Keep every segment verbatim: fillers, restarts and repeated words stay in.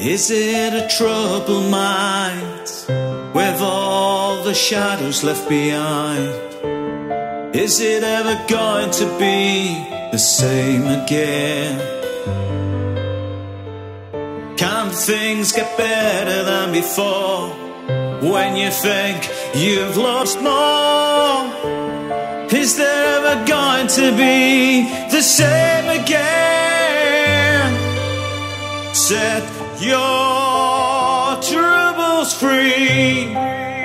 Is it a troubled mind with all the shadows left behind? Is it ever going to be the same again? Can things get better than before when you think you've lost more? Is there ever going to be the same again? Set your troubles free.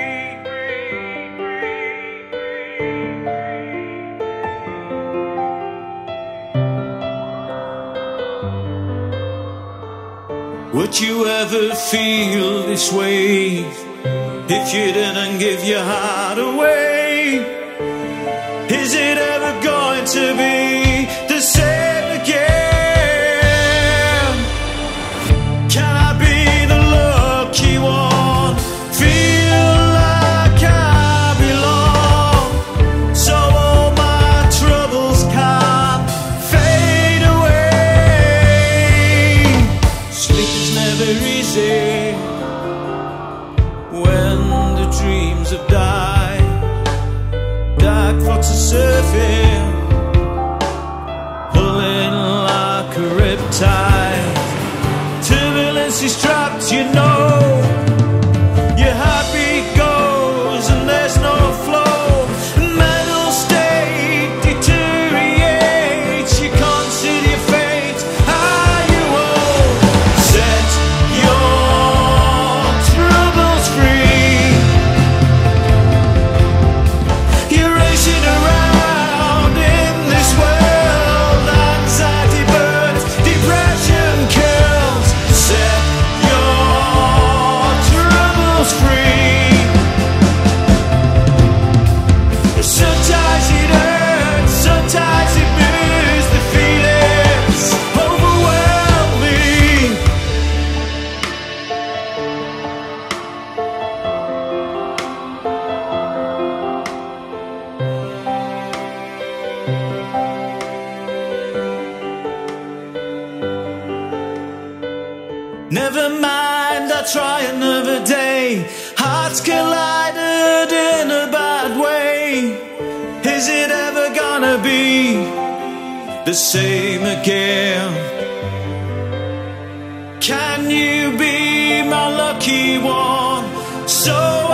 Would you ever feel this way if you didn't give your heart away? Is it ever going to be the same again? Can I be the lucky one? Feel like I belong, so all my troubles can fade away. Sleep is never easy when the dreams have died. Dark thoughts are surfing, pulling like a riptide. Turbulence is trapped, you know. Your heartbeat goes and there's no flow. Mental state deteriorates. You consider your fate. Are you old? Set your troubles free. You're racing around in this world. Anxiety burns, depression kills. Set your troubles free. Sometimes it hurts, sometimes it moves. The feelings overwhelm me. Never mind, I'll try another day. Hearts collided in a bad way. Is it ever gonna be the same again? Can you be my lucky one? So